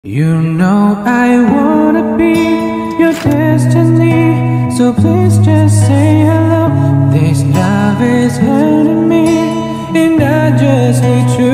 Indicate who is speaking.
Speaker 1: You know I wanna be your destiny, so please just say hello. This love is hurting me, and I just need you.